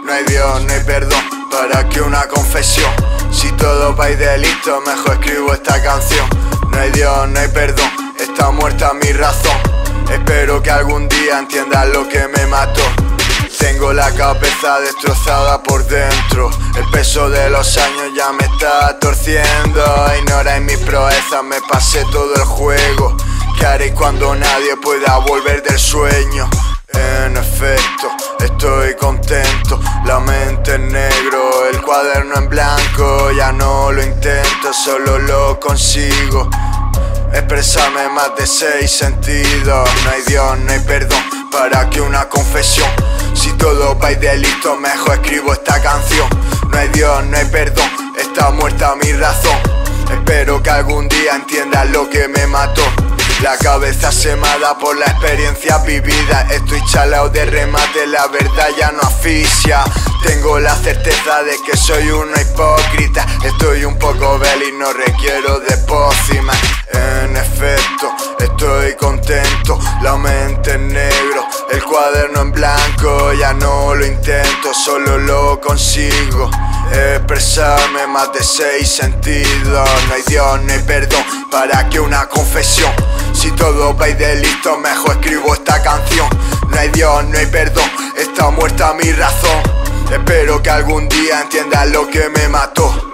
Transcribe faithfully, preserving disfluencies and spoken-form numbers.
No hay Dios, no hay perdón, para que una confesión. Si todo va y delito, mejor escribo esta canción. No hay Dios, no hay perdón, está muerta mi razón. Espero que algún día entiendas lo que me mató. Tengo la cabeza destrozada por dentro. El peso de los años ya me está torciendo. Ignoráis mis proezas, me pasé todo el juego. ¿Qué haréis cuando nadie pueda volver del sueño? En efecto, estoy contento. La mente en negro, el cuaderno en blanco. Ya no lo intento, solo lo consigo. Expresarme más de seis sentidos. No hay Dios, no hay perdón, para que una confesión. Si todo va y delito, mejor escribo esta canción. No hay Dios, no hay perdón, está muerta mi razón. Espero que algún día entiendas lo que me mató. La cabeza se me da por la experiencia vivida. Estoy chalao de remate, la verdad ya no asfixia. Tengo la certeza de que soy una hipócrita. Estoy un poco bel y no requiero de pócimas. En efecto, estoy contento. La mente en negro, el cuaderno en blanco. Ya no lo intento, solo lo consigo. Expresarme más de seis sentidos. No hay Dios, no hay perdón, para que una confesión. Si todo va y delito, mejor escribo esta canción. No hay Dios, no hay perdón, está muerta mi razón. Espero que algún día entiendas lo que me mató.